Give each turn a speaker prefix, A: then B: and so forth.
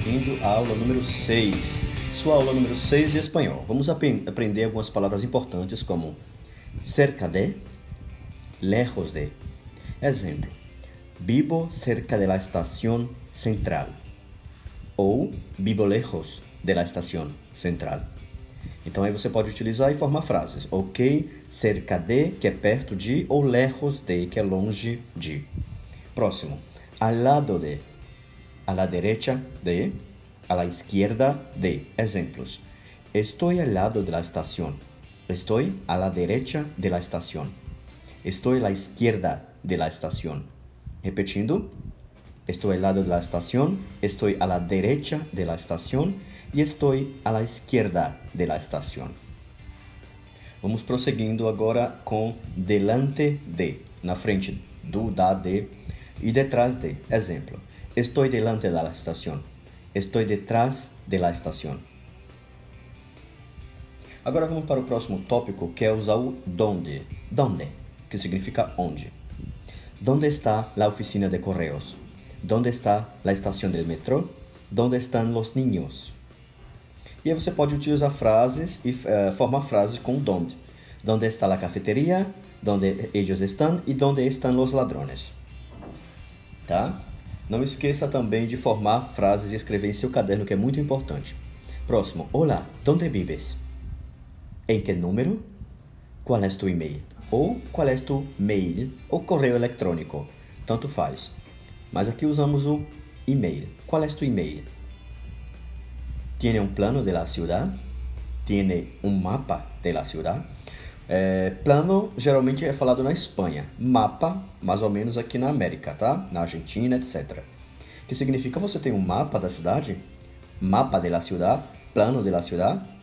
A: bem-vindo à aula número 6. Sua aula número 6 de espanhol. Vamos aprender algumas palavras importantes como cerca de, lejos de. Exemplo, vivo cerca de la estación central. Ou vivo lejos de la estación central. Então aí você pode utilizar e formar frases. Ok, cerca de, que é perto de, ou lejos de, que é longe de. Próximo, al lado de, a la derecha de, a la izquierda de. Exemplos. Estoy al lado de la estación. Estoy a la derecha de la estación. Estoy a la izquierda de la estación. Repetindo. Estoy al lado de la estación. Estoy a la derecha de la estación. E estou à la izquierda de la estación. Vamos prosseguindo agora com delante de, na frente do, da, de e detrás de. Exemplo, estou delante de la estación. Estou detrás de la estación. Agora vamos para o próximo tópico, que é usar o donde. Donde, que significa onde. Donde está la oficina de correos? Donde está la estación del metro? Donde están los niños? E aí você pode utilizar frases e formar frases com donde. Donde está la cafeteria? Donde ellos están? E donde están los ladrones? Tá? Não esqueça também de formar frases e escrever em seu caderno, que é muito importante. Próximo. Olá, ¿dónde vives? ¿En qué número? ¿Cuál es tu email? Ou qual é tu mail ou correio eletrônico? Tanto faz. Mas aqui usamos o e-mail. Qual é tu e-mail? ¿Tiene un plano de la ciudad? ¿Tiene un mapa de la ciudad? Plano geralmente é falado na Espanha. Mapa, mais ou menos aqui na América, tá? Na Argentina, etc. Que significa você tem um mapa da cidade? Mapa de la ciudad, plano de la ciudad.